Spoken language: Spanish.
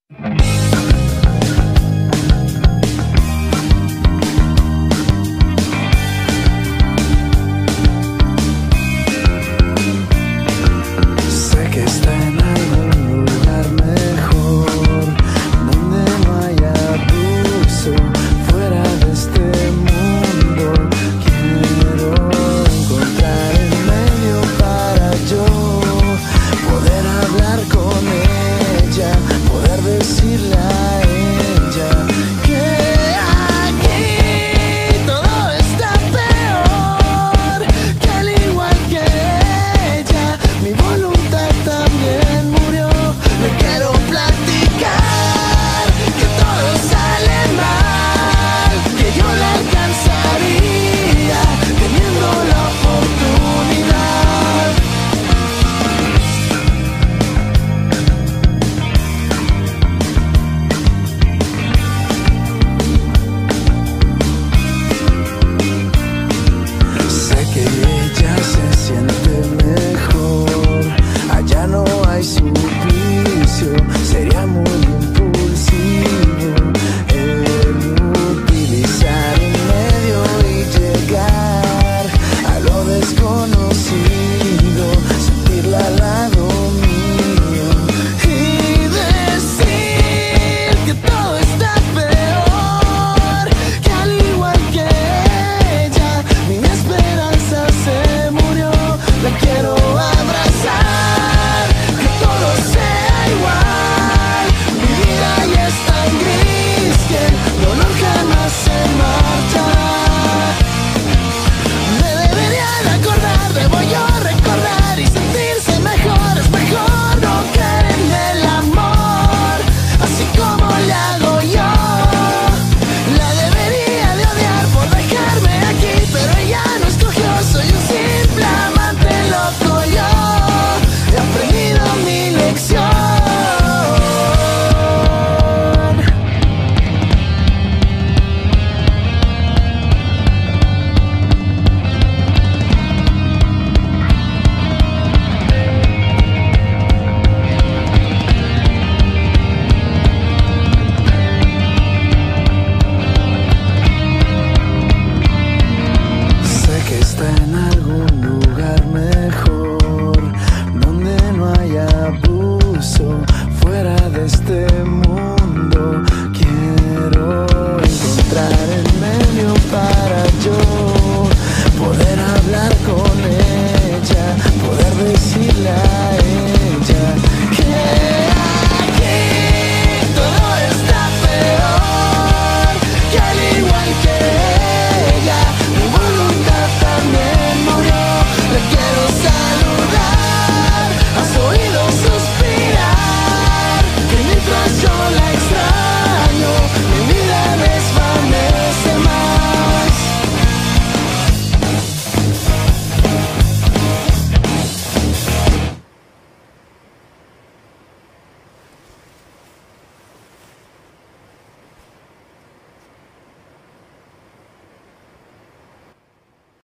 Sé que está en algún lugar mejor, donde no haya abuso, fuera de este mundo. Quiero encontrar el medio para yo poder hablar con ella, poder decirle a ella que aquí todo está peor, que al igual que ella, mi voluntad también murió. Le quiero platicar que todo sale mal, que yo la alcanzaría teniendo la oportunidad. Sé que ella se siente mejor, allá no hay suplicio, sería muy impulsivo el utilizar un medio y llegar a lo desconocido, sentirla al lado mío y decir que todo está peor, que al igual que ella, mi esperanza se murió. La quiero abrazar, que todo sea igual. Mi vida ya es tan gris que el dolor jamás se marchará. Me debería de acordar, debo yo recordar y sentirse mejor. Es mejor no caer en el amor, así como le hago yo. La debería de odiar por dejarme aquí, pero ella no escogió. Soy un simple amante loco yo. He aprendido mi lección. Sé que está en algún lugar mejor, donde no haya abuso, fuera de este